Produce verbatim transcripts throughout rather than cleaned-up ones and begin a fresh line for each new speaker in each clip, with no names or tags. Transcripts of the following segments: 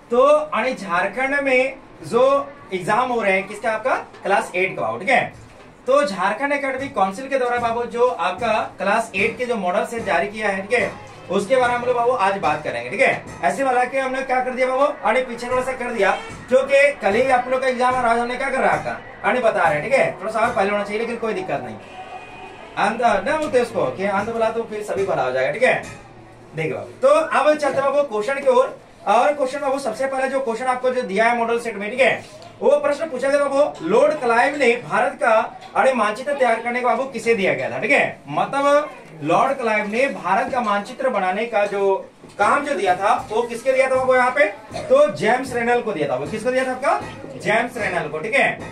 तो आणि झारखंड में जो एग्जाम हो रहे हैं किसका, आपका क्लास एट का, ठीक है। तो झारखंड एकेडमिक काउंसिल के द्वारा बाबू जो आपका क्लास एट के जो मॉडल सेट जारी किया है, ठीक है, उसके बारे में हम लोग बाबू आज बात करेंगे, ठीक है। ऐसे वाला के हमने क्या कर दिया बाबू, अरे पीछे थोड़ा सा कर दिया, क्योंकि कल ही आप लोग का एग्जाम और आज हमने क्या कर रहा है आपका अरे बता रहे हैं, ठीक है। थोड़ा सा और पहले होना चाहिए, लेकिन कोई दिक्कत नहीं। अंत न बोलते उसको कि अंत बोला तो फिर सभी भरा हो जाएगा, ठीक है। देखिए बाबू, तो अब चलते बाबू क्वेश्चन की ओर। और क्वेश्चन बाबू सबसे पहले जो क्वेश्चन आपको जो दिया है मॉडल सेट में, ठीक है, वो प्रश्न पूछा गया बाबू, लॉर्ड क्लाइव ने भारत का अरे मानचित्र तैयार करने का बाबू किसे दिया गया था, ठीक है। मतलब लॉर्ड क्लाइव ने भारत का मानचित्र बनाने का जो काम जो दिया था वो किसके दिया था बाबू यहाँ पे, तो जेम्स रेनल को दिया था। वो किसको दिया था आपका, जेम्स रेनल को, ठीक है,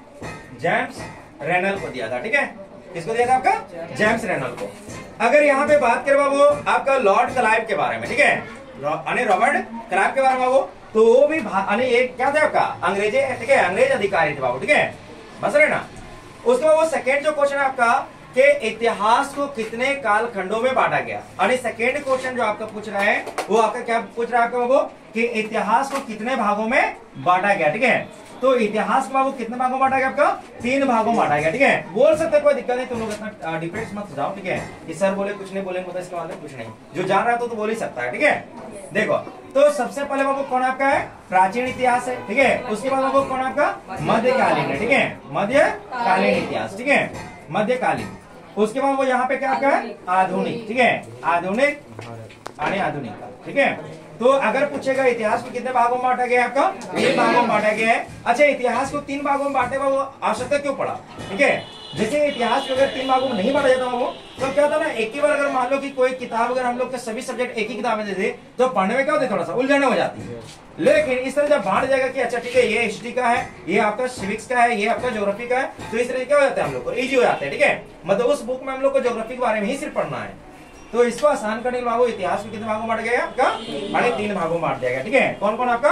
जेम्स रेनल को दिया था, ठीक है। किसको दिया था आपका, जेम्स रेनल को। अगर यहाँ पे बात करें बाबू आपका लॉर्ड क्लाइव के बारे में, ठीक है, रॉबर्ट क्लाइव के बारे में बाबू, तो वो भी एक क्या था आपका अंग्रेजी, ठीक है, अंग्रेज अधिकारी थे बाबू, ठीक है, बस रहे ना। उसके बाद वो सेकेंड जो क्वेश्चन है आपका कि इतिहास को कितने काल खंडों में बांटा गया। और सेकेंड क्वेश्चन जो आपका पूछ रहा है वो आपका क्या पूछ रहा है आपका बाबू कि इतिहास को कितने भागों में बांटा गया, ठीक है। तो इतिहास को बाबू कितने भागों में बांटा गया आपका, तीन भागों में बांटा गया, ठीक है। बोल सकते कोई दिक्कत नहीं, तुम लोग इतना डिफरेंस मत जाओ, ठीक है। कि सर बोले कुछ नहीं बोले मतलब इसके मतलब कुछ नहीं, जो जान रहा है तो, तो बोल ही सकता है, ठीक है। देखो तो सबसे पहले बाबू कौन आपका है, प्राचीन इतिहास है, ठीक है। उसके बाद बाबू कौन आपका मध्यकालीन है, ठीक है, मध्यकालीन इतिहास, ठीक है, मध्यकालीन। उसके बाद वो यहाँ पे क्या आपका है आधुनिक, ठीक है, आधुनिक आने आधुनिक का, ठीक है। तो अगर पूछेगा इतिहास को कितने भागों में बांटा गया है आपका, तीन भागों में बांटा गया है। अच्छा, इतिहास को तीन भागों में बांटे वो आवश्यकता क्यों पड़ा, ठीक है। जैसे इतिहास को अगर तीन भागों में नहीं बांटा जाता वो तो क्या होता ना, एक ही बार अगर मान लो कि कोई किताब अगर हम लोग के सभी सब्जेक्ट एक ही किताब में दे दे तो पढ़ने में क्या होता है, थोड़ा सा उलझन हो जाती है। लेकिन इस तरह जब बांट जाएगा कि अच्छा ठीक है ये हिस्ट्री का है, ये आपका सिविक्स का है, ये आपका ज्योग्राफी का है, तो इस तरह क्या हो जाता है हम लोग को इजी हो जाता है, ठीक है। मतलब उस बुक में हम लोग को ज्योग्राफी के बारे में ही सिर्फ पढ़ना है। तो इसको आसान करने के लिए इतिहास को कितने भागों में बांट गया आपका, अरे तीन भागों में बांट दिया गया, ठीक है। कौन कौन आपका,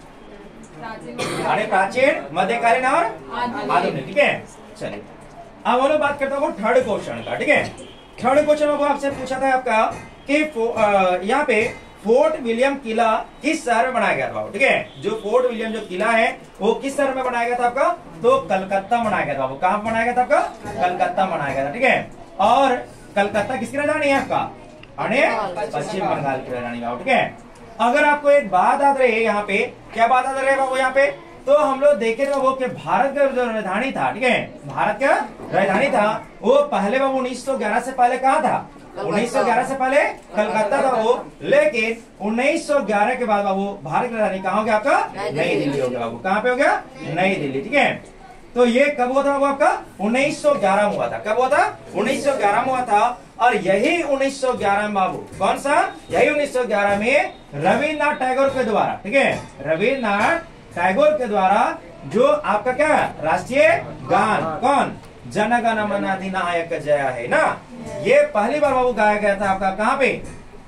अरे प्राचीन, मध्यकालीन और आधुनिक, ठीक है। चलिए अब हम लोग बात करते हैं थर्ड क्वेश्चन का, ठीक है। थर्ड क्वेश्चन में आपसे पूछा था आपका कि यहाँ पे फोर्ट विलियम किला किस शहर में बनाया गया था, ठीक है। जो फोर्ट विलियम जो किला है वो किस शहर में बनाया गया था आपका, तो कलकत्ता बनाया गया था। वो कहाँ बनाया गया था आपका, कलकत्ता बनाया गया था, ठीक है। और कलकत्ता किसकी राजधानी है आपका, अरे पश्चिम बंगाल की राजधानी है, ठीक है। अगर आपको एक बात याद रही है यहाँ पे, क्या बात याद रहे बाबू यहाँ पे, तो हम लोग देखे थे वो कि भारत का जो राजधानी था, ठीक है, भारत का राजधानी था वो पहले बाबू उन्नीस सौ ग्यारह से पहले कहाँ था, उन्नीस सौ ग्यारह से पहले कलकत्ता था वो। लेकिन उन्नीस सौ ग्यारह के बाद बाबू भारत की राजधानी कहाँ हो गया आपका, नई दिल्ली हो गया बाबू। कहाँ पे हो गया, नई दिल्ली, ठीक है। तो ये कब हुआ था बाबू आपका, उन्नीस सौ ग्यारह में हुआ था। कब हुआ था, उन्नीस सौ ग्यारह में हुआ था। और यही उन्नीस सौ ग्यारह में बाबू कौन सा, यही उन्नीस सौ ग्यारह में रविन्द्रनाथ टैगोर के द्वारा, ठीक है, रविन्द्रनाथ टैगोर के द्वारा जो आपका क्या राष्ट्रीय गान कौन, जन गण मन अधिनायक जय है ना, ये पहली बार बाबू गाया गया था आपका कहाँ पे,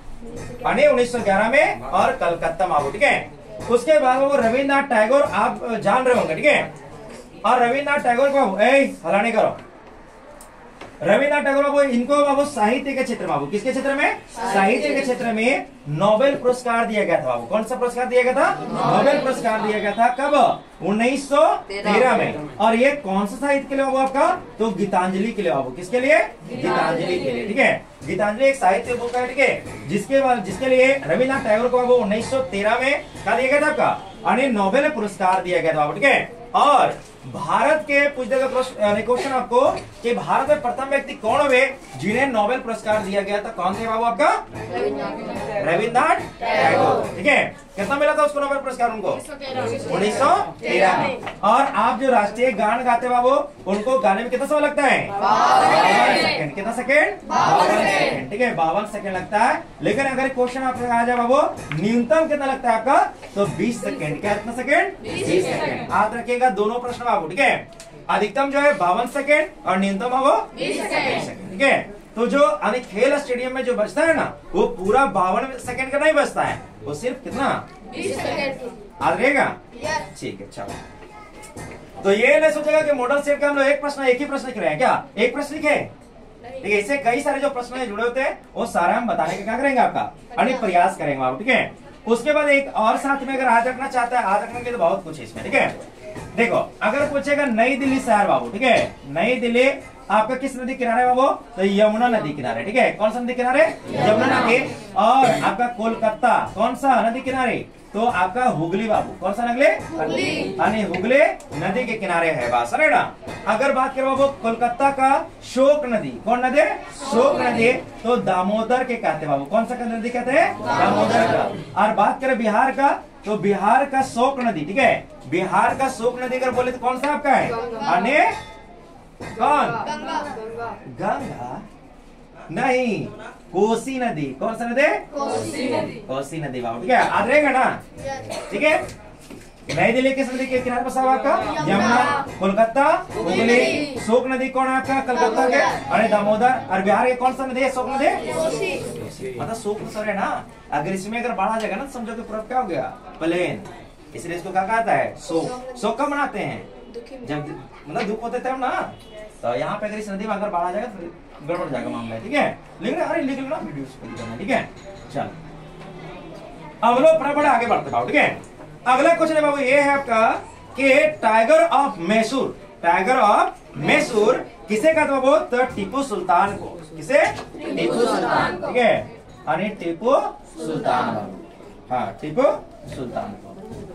उन्नीस सौ ग्यारह में और कलकत्ता में बाबू, ठीक है। उसके बाद बाबू रविन्द्रनाथ टैगोर आप जान रहे होंगे, ठीक है। और रविन्द्रनाथ टैगोर को ए हला नहीं करो, रविन्द्रनाथ टैगोर बाबू इनको बाबू साहित्य के क्षेत्र में, बाबू किसके क्षेत्र में, साहित्य के क्षेत्र में नोबेल पुरस्कार दिया गया था बाबू। कौन सा पुरस्कार दिया गया था, नोबेल पुरस्कार दिया गया था। कब, उन्नीस सौ तेरह में। और ये कौन सा साहित्य के लिए बाबू आपका, तो गीतांजलि के लिए बाबू। किसके लिए, गीतांजलि के लिए, ठीक है। गीतांजलि एक साहित्य बुक है, ठीक है, जिसके बाद जिसके लिए रविन्द्रनाथ टैगोर को बाबू उन्नीस सौ तेरह में क्या दिया गया था आपका, अरे नोबेल पुरस्कार दिया गया था बाबू, ठीक है। और भारत के पूछ देगा क्वेश्चन आपको कि भारत में प्रथम व्यक्ति कौन हुए जिन्हें नोबेल पुरस्कार दिया गया था, कौन थे बाबू आपका, रविन्द्रनाथ टैगोर, ठीक है। कितना मिला था उसको नोबेल पुरस्कार उनको, उन्नीस सौ तेरह में। और आप जो राष्ट्रीय गान गाते बाबू उनको गाने में कितना समय लगता है, सेकंड, कितना सेकंड, बावन सेकंड, ठीक है, बावन सेकंड लगता है। लेकिन अगर क्वेश्चन आपको आ जाए बाबू न्यूनतम कितना लगता है आपका, तो बीस सेकंड, क्या कितना सेकंड, बीस सेकंड। याद रखिएगा दोनों प्रश्न बाबू, ठीक है। अधिकतम जो है बावन सेकंड और न्यूनतम बाबू बीस सेकंड, ठीक है। तो जो अनेक खेल स्टेडियम में जो बचता है ना वो पूरा बावन सेकंड का नहीं बचता है, वो सिर्फ कितना, बीस सेकंड याद रहेगा, ठीक है। चलो तो ये नहीं सोचेगा कि मॉडल सेट का हम लोग एक प्रश्न एक ही प्रश्न लिख रहे हैं, क्या एक प्रश्न लिखे, ठीक है। इससे कई सारे जो प्रश्न जुड़े होते हैं वो सारे हम बताने का क्या करेंगे आपका, अनेक प्रयास करेंगे आप, ठीक है। उसके बाद एक और साथ में अगर याद रखना चाहता है, याद रखने के लिए तो बहुत कुछ है इसमें, ठीक है। देखो अगर पूछेगा नई दिल्ली शहर बाबू, ठीक है, नई दिल्ली आपका किस नदी किनारे बाबू, तो यमुना नदी किनारे, ठीक है। कौन सा नदी किनारे, यमुना नदी। और आपका कोलकाता कौन सा नदी किनारे, तो आपका हुगली बाबू, कौन सा नगले, हुगली, हुगली नदी के किनारे है बात, है ना। अगर बात करो बाबू कोलकाता का शोक नदी, कौन नदी, शोक नदी, तो दामोदर के कहते हैं बाबू, कौन सा नदी कहते हैं, दामोदर का। और बात करें बिहार का, तो बिहार का शोक नदी, ठीक है, बिहार का शोक नदी अगर बोले तो कौन सा आपका है, अने कौन, गंगा नहीं, कोसी नदी, कौन सा नदी, कोसी नदी, कोसी नदी बाबू, ठीक है, याद रहेगा ना, ठीक है। नई दिल्ली किस नदी के किनारे बसा हुआ आपका, यमुना, कोलकाता, हुगली, शोक नदी कौन है आपका, कलकत्ता के, अरे दामोदर। और बिहार के कौन सा नदी है, शोक नदी, मतलब शोक सर है ना। अगर इसमें अगर बाढ़ आ जाएगा ना, समझो कि पूरा क्या हो गया, प्लेन, इसलिए इसको क्या कहता है, शोक। शोक कब मनाते हैं, जब मतलब दुख होते थे ना, तो यहाँ पे अगर इस नदी में अगर बाढ़ आ जाएगा तो गड़बड़ जाएगा मामला, ठीक है। लिख अरे लिख लो ना वीडियो, ठीक है। चल अब लोग फटाफट आगे बढ़ते बाबू, ठीक है। अगला क्वेश्चन है बाबू ये है आपका कि tiger of Mysore, tiger of Mysore किसे कहते बाबू, तो टीपू सुल्तान को, किसे, टीपू सुल्तान, ठीक है, अरे टीपू सुल्तान बाबू, हाँ टीपू सुल्तान को।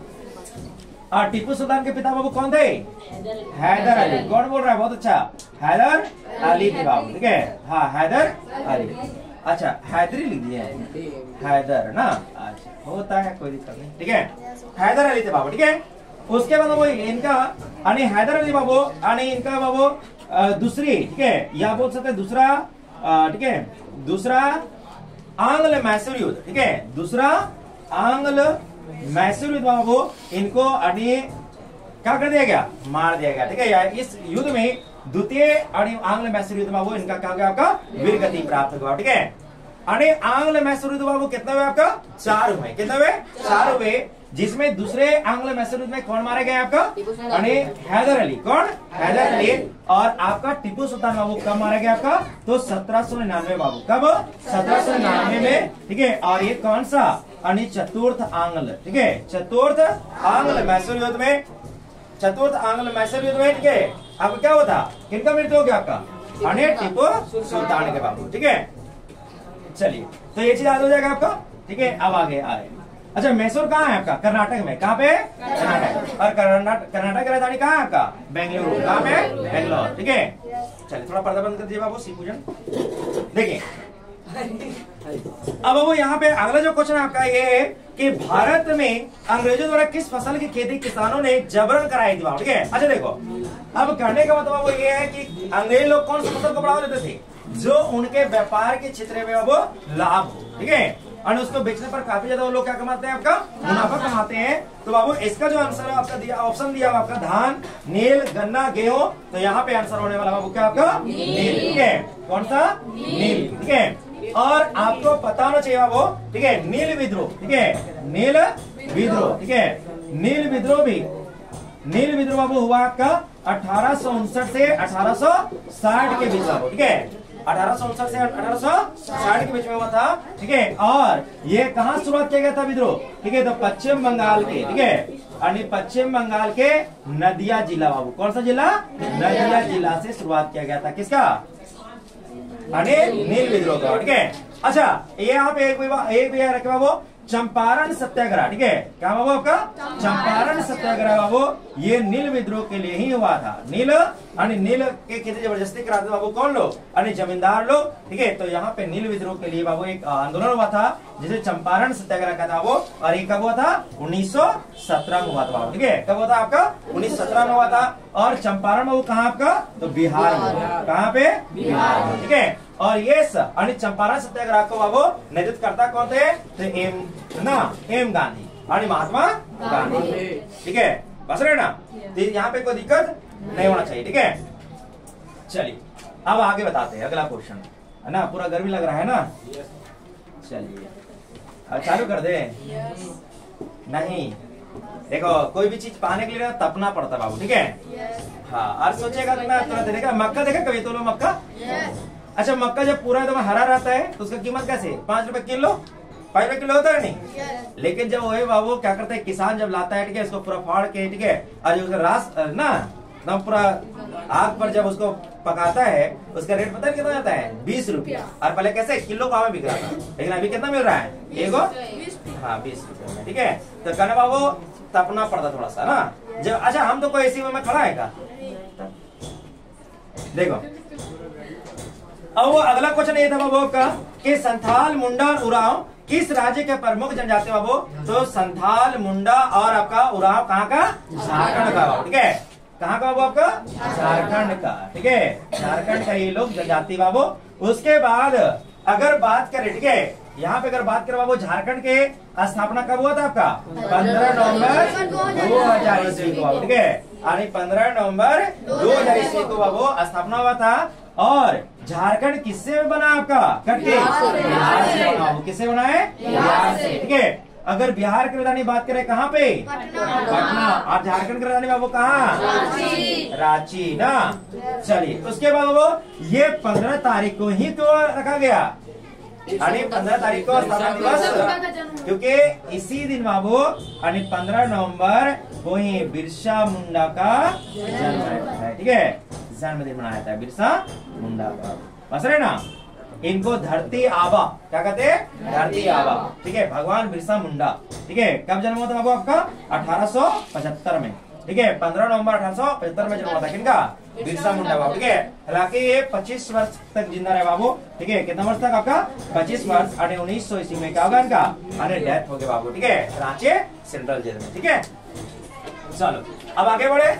और टीपू सुल्तान के पिता बाबू कौन थे, हैदर अली। कौन बोल रहा है, बहुत अच्छा, हैदर अली थे बाबू, ठीक है, हाँ हैदर अली। अच्छा हैदरी लिख दिया है, हैदर ना, अच्छा होता है कोई दिक्कत नहीं, ठीक है, हैदर अली थे बाबू, ठीक है। उसके बाद बाबू इनका यानी हैदर अली बाबू यानी इनका बाबू दूसरी, ठीक है, या बोल सकते दूसरा, ठीक है, दूसरा आंग्ल मैसूर युद्ध, ठीक है, दूसरा आंग्ल मैसूर युद्ध बाबू इनको अभी क्या कर दिया गया, मार दिया गया, ठीक है। या इस युद्ध में द्वितीय आंग्ल मैसूर युद्ध बाबू इनका क्या गया, आपका वीर गति प्राप्त हुआ, ठीक है। अरे आंग्ल मैसूर युद्ध बाबू कितने हुए आपका, चार हुए, कितने हुए, चार हुए, जिसमें दूसरे आंग्ल मैसूर युद्ध में कौन मारे गए आपका, अरे हैदर अली, कौन, हैदर अली। और आपका टीपू सुल्तान बाबू कब मारा गया आपका, तो सत्रह सौ निन्यानवे बाबू, कब, सत्रह सौ निन्यानवे में, ठीक है। और ये कौन सा, यानी चतुर्थ आंग्ल, ठीक है, चतुर्थ आंग्ल मैसूर युद्ध में, चतुर्थ आंग्ल मैसूर युद्ध में, ठीक है, आपको क्या होता, किनका मृत्यु हो गया आपका, अने टीपू सुल्तान के बाबू, ठीक है। चलिए तो ये चीज याद हो जाएगा आपका, ठीक है। अब आगे आ रहे, अच्छा मैसूर कहाँ है आपका, कर्नाटक में, कहाँ पे, कर्नाटक। और कर्नाटक कर्नाटक की राजधानी कहाँ है आपका, बेंगलुरु, कहाँ पे, बेंगलोर, ठीक है। चलिए थोड़ा पर्दा बंद कर दीजिए बाबू, सी पूजन देखिए। अब बाबू यहाँ पे अगला जो क्वेश्चन आपका ये है कि भारत में अंग्रेजों द्वारा किस फसल की खेती किसानों ने जबरन कराई थी, ठीक है। अच्छा देखो अब करने का मतलब वो ये है कि अंग्रेज लोग कौन सी फसल को बढ़ावा देते थे, जो उनके व्यापार के क्षेत्र में वो लाभ हो, ठीक है, और उसको बेचने पर काफी ज्यादा वो लोग क्या कमाते हैं, आपका मुनाफा कमाते हैं। तो बाबू इसका जो आंसर है आपका दिया, ऑप्शन दिया हुआ आपका धान, नील, गन्ना, गेहूं, तो यहाँ पे आंसर होने वाला बाबू क्या आपका, नील, ठीक है, कौन सा, नील, ठीक है। और आपको पता होना चाहिए बाबू, ठीक है, नील विद्रोह, ठीक है, नील विद्रोह, ठीक है, नील विद्रोह भी, नील विद्रोह बाबू हुआ आपका अठारह सौ उनसठ से अठारह सौ साठ के बीच बाबू, ठीक है, अठारह सौ उनसठ से अठारह सौ साठ के बीच में हुआ था, ठीक है। और ये कहाँ शुरुआत किया गया था विद्रोह, ठीक है, तो पश्चिम बंगाल के, ठीक है, यानी पश्चिम बंगाल के नदिया जिला बाबू, कौन सा जिला, नदिया जिला से शुरुआत किया गया था, किसका, नील विद्रोह का, ठीक है। अच्छा ये यहाँ पे एक भी एक भी रखे बाबू, चंपारण सत्याग्रह, ठीक है, क्या बाबू आपका, चंपारण सत्याग्रह बाबू ये नील विद्रोह के लिए ही हुआ था। नील यानी नील के खेती जबरदस्ती कराते बाबू कौन लोग, यानी जमींदार लोग, ठीक है। तो यहाँ पे नील विद्रोह के लिए बाबू एक आंदोलन हुआ था जिसे चंपारण सत्याग्रह का था वो, और ये कब हुआ था, उन्नीस सौ सत्रह में हुआ था बाबू, ठीक है, कब हुआ था आपका, उन्नीस सौ सत्रह में हुआ था। और चंपारण बाबू कहाँ आपका, तो बिहार में, कहाँ पे, बिहार में, ठीक है। और ये चंपारण सत्याग्रह को बाबू नेतृत्व करता कौन थे, तो एम ना एम गांधी, और महात्मा गांधी, ठीक है, बस रहे ना, तो यहाँ पे कोई दिक्कत नहीं होना चाहिए, ठीक है। चलिए अब आगे बताते हैं अगला क्वेश्चन, है ना, पूरा गर्मी लग रहा है ना, चलिए अब चालू कर दे। नहीं देखो कोई भी चीज पाने के लिए तपना पड़ता बाबू, ठीक है, हाँ, और सोचेगा तो मैं तुरंत देखा, मक्का देखा कभी तो लो मक्का, अच्छा मक्का जब पूरा एकदम हरा रहता है तो उसका कीमत कैसे, पांच रुपए किलो, पाँच रुपए किलो होता है नहीं, लेकिन जब वही बाबू क्या करते हैं, किसान जब लाता है ठीक है, इसको पूरा फाड़ के ठीक है, और उसका रास ना एकदम पूरा आग पर जब उसको पकाता है, उसका रेट पता है कितना जाता है, बीस रुपया। और पहले कैसे किलो का बिक रहा था, लेकिन अभी कितना मिल रहा है, एगो हाँ बीस रुपये में। ठीक है, तो कहने बाबू तपना पड़ता थोड़ा सा ना जब। अच्छा हम तो कोई ऐसी में खड़ा है का, देखो अब वो अगला क्वेश्चन ये था बाबू का कि संथाल, मुंडा और उरांव किस राज्य के प्रमुख जनजाति बाबू? तो संथाल, मुंडा और आपका उरांव कहाँ का? झारखंड का बाबू। ठीक है, कहाँ का बाबू आपका? झारखंड का। ठीक है, झारखंड का ये लोग जनजाति बाबू। उसके बाद अगर बात करें ठीक है, यहाँ पे अगर बात करें बाबू झारखंड के स्थापना कब हुआ था आपका? पंद्रह नवंबर दो हजार ईस्वी को बाबू। ठीक है, यानी पंद्रह नवंबर दो हजार ईस्वी को बाबू स्थापना हुआ था। और झारखंड किससे बना आपका? कटके बिहार से बना। किससे बना है? बिहार से। ठीक है, अगर बिहार की राजधानी बात करें कहाँ पे? पटना। और झारखंड की राजधानी बाबू कहाँ? रांची ना। चलिए उसके बाद वो ये पंद्रह तारीख को ही तो रखा गया, यानी पंद्रह तारीख को स्थापना दिवस, क्योंकि इसी दिन बाबू यानी पंद्रह नवंबर को ही बिरसा मुंडा का जन्म है। ठीक है, जन्मदिन मनाया जाता है बिरसा मुंडा का। बस रहे ना, इनको धरती आबा क्या कहते हैं? धरती आबा। ठीक है, भगवान बिरसा मुंडा। ठीक है, कब जन्म हुआ था बाबू आपका? अठारह सौ पचहत्तर में। ठीक है, पंद्रह नवंबर अठारह सौ पचहत्तर में जन्म हुआ था किनका? बिरसा मुंडा बाबू। ठीक है, हालांकि ये पच्चीस वर्ष तक जिंदा रहे बाबू। ठीक है, कितना वर्ष तक आपका? पच्चीस वर्ष। अरे उन्नीस सौ ईस्वी में क्या होगा इनका? अरे डेथ हो गया बाबू। ठीक है, रांची सेंट्रल जेल में। ठीक है, चलो अब आगे बढ़े।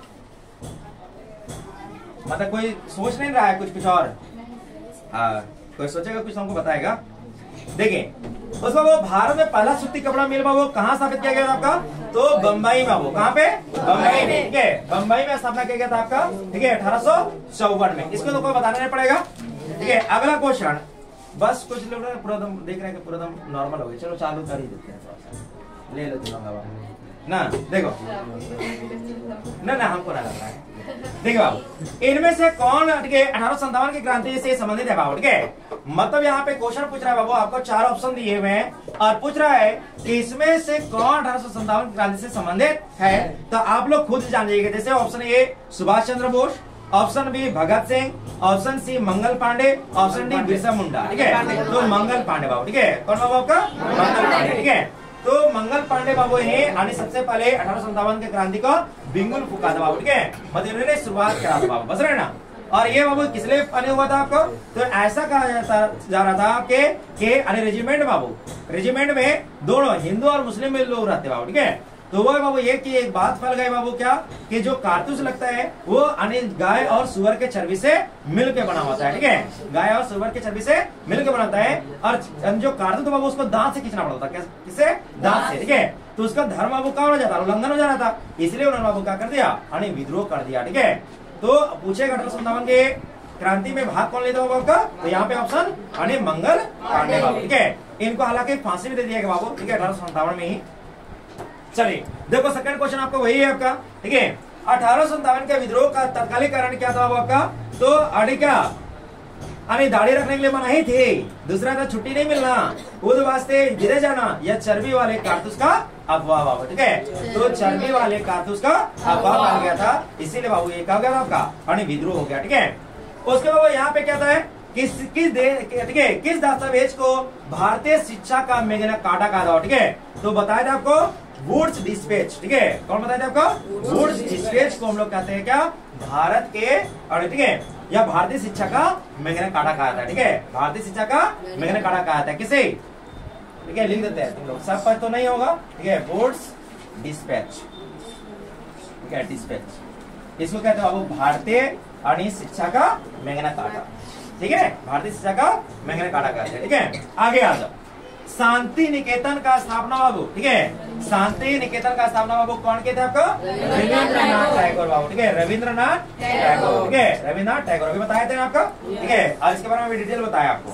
मतलब कोई सोच नहीं रहा है कुछ कुछ और? हाँ, कोई सोचेगा कुछ हमको बताएगा। देखिए उसका वो भारत में पहला सूती कपड़ा मिल बाबू कहाँ स्थापित किया गया था आपका? तो बम्बई में बाबू। कहाँ पे? बम्बई में। ठीक है, बम्बई में स्थापना किया गया था आपका। ठीक है, अठारह सौ चौवन में। इसको तो कोई बताना नहीं पड़ेगा। ठीक है, अगला क्वेश्चन। बस कुछ लोग पूरा दम देख रहे हैं कि पूरा दम नॉर्मल हो गया, चलो चालू कर ही देते हैं थोड़ा सा। ले लो तुम ना, देखो ना ना हमको ना लग रहा है। देखिए बाबू, इनमें से कौन अठारह सौ संतावन की क्रांति से संबंधित है बाबू? ठीक है, मतलब यहाँ पे क्वेश्चन पूछ रहा है बाबू, आपको चार ऑप्शन दिए हुए हैं और पूछ रहा है कि इसमें से कौन अठारह सौ संतावन की क्रांति से संबंधित है। तो आप लोग खुद जान जाइएगा। जैसे option A Subhash Chandra Bose, option B Bhagat Singh, option C Mangal Pandey, option D Birsa Munda. ठीक है, तो मंगल पांडे बाबू। ठीक है, कौन बाबू आपका? मंगल पांडे। ठीक है, तो मंगल पांडे बाबू है यानी सबसे पहले अठारह सौ संतावन की क्रांति को बिंगुल फूका था बाबू। ठीक है, मतलब इन्होंने शुरुआत करा था बाबू। बस रहे ना। और ये बाबू किस लिए बने हुआ था आपको? तो ऐसा कहा जाता जा रहा था कि के अरे रेजिमेंट बाबू, रेजिमेंट में दोनों हिंदू और मुस्लिम में लोग रहते बाबू। ठीक है, तो वो बाबू ये कि एक बात फैल गई बाबू क्या कि जो कारतूस लगता है वो गाय और सुअर के चर्बी से मिलके बना होता है। ठीक है, गाय और सुअर के चर्बी से मिलके बनाता है। और जो कारतूस बाबू उसको दांत से खींचना पड़ता था। किससे? दांत से। ठीक है, तो उसका धर्म बाबू क्या हो जाता है? उल्लंघन हो जा रहा था, इसलिए उन्होंने बाबू क्या कर दिया? यानी विद्रोह कर दिया। ठीक है, तो पूछेगा अठारह सौ संतावन के क्रांति में भाग कौन लेता बाबू का? तो यहाँ पे ऑप्शन यानी मंगल पांडे बाबू। ठीक है, इनको हालांकि फांसी भी दे दिया गया बाबू। ठीक है, अठारह सौ संतावन में ही। चलिए देखो सेकंड क्वेश्चन आपका वही है आपका। ठीक है, अठारह सौ संतावन के विद्रोह का तत्कालिक कारण क्या था आपका? तो अरे क्या अरे दाढ़ी रखने के लिए मनाही थी, दूसरा था छुट्टी नहीं मिलना, खुद वास्ते गिरे जाना, या चर्बी वाले कारतूस का अफवाह बाबू। ठीक है, तो चर्बी वाले कारतूस का अफवाह बन गया था, इसीलिए बाबू ये कहा गया था आपका यानी विद्रोह हो गया। ठीक है, उसके बाद यहाँ पे क्या था है किस किस ठीक है किस दस्तावेज को भारतीय शिक्षा का मेगना काटा कहा था? ठीक है, तो बताया था आपको वुड्स डिस्पैच। ठीक है, कौन बताया था आपको? वुड्स डिस्पैच को हम लोग कहते हैं क्या? भारत के और ठीक है या भारतीय शिक्षा का मेगना काटा कहा था। ठीक है, भारतीय शिक्षा का मेगना काटा कहा था किसे? ठीक है, लिख देते हैं तुम लोग, सब पर तो नहीं होगा। ठीक है, वुड्स डिस्पैच। ठीक है, डिस्पैच इसको कहते हैं बाबू भारतीय और शिक्षा का मेगना काटा। ठीक है, भारतीय शिक्षा का मेगना काटा कहते हैं। ठीक है, आगे आ जाओ। शांति निकेतन का स्थापना बाबू। ठीक है, शांति निकेतन का स्थापना बाबू कौन के थे आपको? रविंद्रनाथ टैगोर बाबू। ठीक है, रविंद्रनाथ टैगोर। ठीक है, रविंद्रनाथ टैगोर अभी बताए थे आपको। ठीक है, और इसके बारे में डिटेल बताया आपको।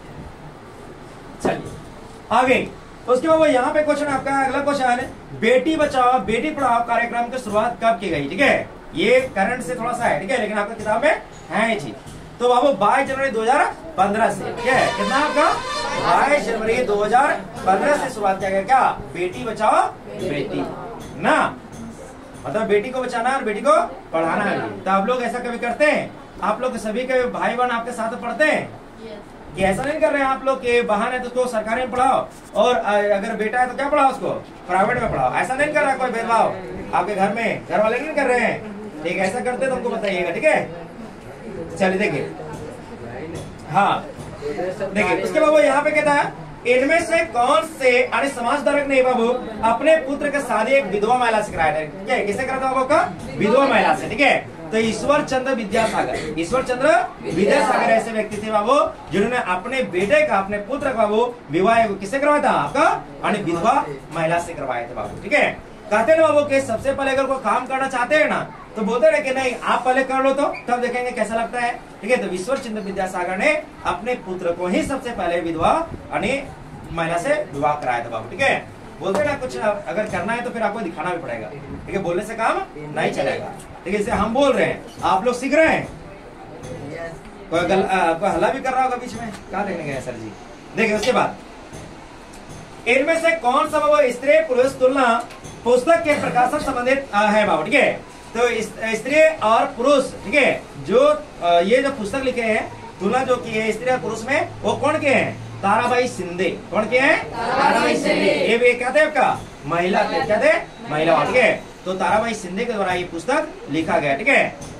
चलिए आगे उसके बाद यहाँ पे क्वेश्चन आपका अगला क्वेश्चन है, बेटी बचाओ बेटी पढ़ाओ कार्यक्रम की शुरुआत कब की गई? ठीक है, ये करंट से थोड़ा सा है। ठीक है, लेकिन आपका किताब में है ये चीज। तो बाबू बाईस जनवरी दो हजार पंद्रह से क्या है, कितना आपका बाईस जनवरी दो हजार पंद्रह से शुरुआत किया गया क्या, बेटी बचाओ बेटी ना, मतलब बेटी को बचाना और बेटी को पढ़ाना है। तो आप लोग ऐसा कभी करते हैं, आप लोग सभी के भाई बहन आपके साथ पढ़ते हैं कि ऐसा नहीं कर रहे हैं आप लोग कि बहन है तो उसको सरकारी में पढ़ाओ और अगर बेटा है तो क्या पढ़ाओ उसको प्राइवेट में पढ़ाओ, ऐसा नहीं कर रहा कोई भेदभाव आपके घर में, घर वाले नहीं कर रहे हैं, ठीक है, ऐसा करते तो हमको बताइएगा, ठीक है। चलिए देखिए, हाँ देखिए उसके बाद वो यहाँ पे कहता है इनमें से कौन से अरे समाज धारक ने बाबू अपने पुत्र का शादी एक विधवा महिला से कराया था, क्या किसे करा था बाबू का, विधवा महिला से, ठीक है। तो ईश्वर चंद्र विद्यासागर, ईश्वर चंद्र विद्यासागर ऐसे व्यक्ति थे बाबू जिन्होंने अपने बेटे का, अपने पुत्र का बाबू विवाह किसे करवाया था, आपका विधवा महिला से करवाए थे बाबू, ठीक है। कहते ना बाबू कि सबसे पहले अगर कोई काम करना चाहते हैं ना तो बोलते रहे कि नहीं आप पहले कर लो तो तब देखेंगे कैसा लगता है, ठीक है। तो ईश्वर चंद्र विद्यासागर ने अपने पुत्र को ही सबसे पहले विधवा महिला से विवाह कराया था बाबू, ठीक है। बोलते ना कुछ अगर करना है तो फिर आपको दिखाना भी पड़ेगा, ठीक है, बोलने से काम नहीं चलेगा, ठीक है। इसे हम बोल रहे हैं, आप लोग सीख रहे हैं, कोई गल, आ, कोई हल्ला भी कर रहा होगा बीच में, कहाँ देखने गए सर जी। देखिए उसके बाद इनमें से कौन सा वो स्त्री पुरुष तुलना पुस्तक के प्रकाशन संबंधित है बाबू, ठीक है। तो स्त्री और पुरुष, ठीक है, जो ये जो पुस्तक लिखे हैं तुलना जो की है स्त्री और पुरुष में, वो कौन के हैं, ताराबाई शिंदे, कौन के हैं, ताराबाई शिंदे, ये भी क्या थे आपका महिला थे, क्या थे महिला, ठीक है। तो ताराबाई शिंदे के द्वारा ये पुस्तक लिखा गया, ठीक है।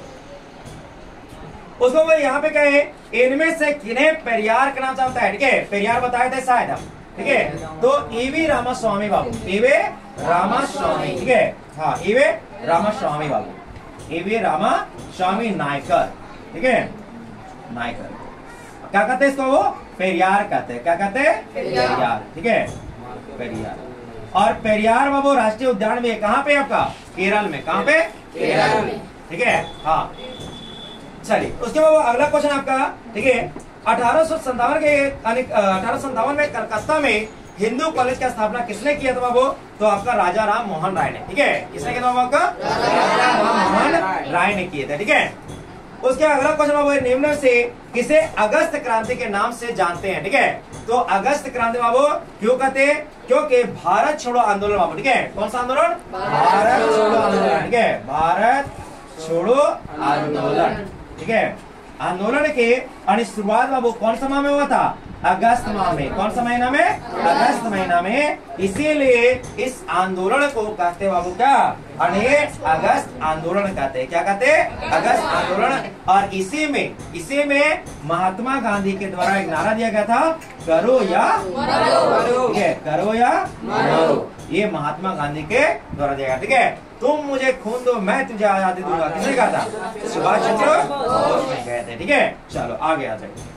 उसको वो यहाँ पे कहे इनमें से किन्हें पेरियार का नाम जानता है, ठीक है, पेरियार बताए थे शायद हम, ठीक है। तो ईवी रामास्वामी बाबू, ईवे रामास्वामी, ठीक है, हाँ ईवे रामास्वामी बाबू, ईवे रामास्वामी नायकर, ठीक है, नायकर, क्या कहते हैं इसको, वो पेरियार कहते हैं, क्या कहते हैं पेरियार, ठीक है, पेरियार। और पेरियार बाबू राष्ट्रीय उद्यान भी है, कहाँ पे आपका, केरल में, कहाँ पे, केरल में, ठीक है, हाँ। चलिए उसके बाद अगला क्वेश्चन आपका, ठीक है, अठारह सौ संतावन के अठारह सौ संतावन में कलकत्ता में हिंदू कॉलेज की स्थापना किसने किया था बाबू, तो आपका राजा राम मोहन राय ने, ठीक है, किसने किया था बाबू, आपका राजा राम मोहन राय ने किए थे, ठीक है। उसके अगला क्वेश्चन बाबू निम्न से किसे अगस्त क्रांति के नाम से जानते हैं, ठीक है। तो अगस्त क्रांति बाबू क्यों कहते हैं, क्योंकि भारत छोड़ो आंदोलन बाबू, ठीक है, कौन सा आंदोलन, भारत छोड़ो आंदोलन, ठीक है, भारत छोड़ो आंदोलन, ठीक है। आंदोलन के आणि शुरुआत बाबू कौन सा माह में हुआ था, अगस्त माह में, कौन सा महीना में, अगस्त महीना में, इसीलिए इस आंदोलन को कहते बाबू क्या, अनेक अगस्त आंदोलन कहते हैं, क्या कहते हैं, अगस्त आंदोलन। और इसी में इसी में महात्मा गांधी के द्वारा एक नारा दिया गया था, करो या मरो, ठीक है, करो या मरो, ये महात्मा गांधी के द्वारा दिया गया, ठीक है। तुम मुझे खून दो मैं तुझे आजादी दूंगा, किसने कहा था, सुभाष चंद्र बोस ने कहे थे, ठीक है। चलो आगे आ जाइए।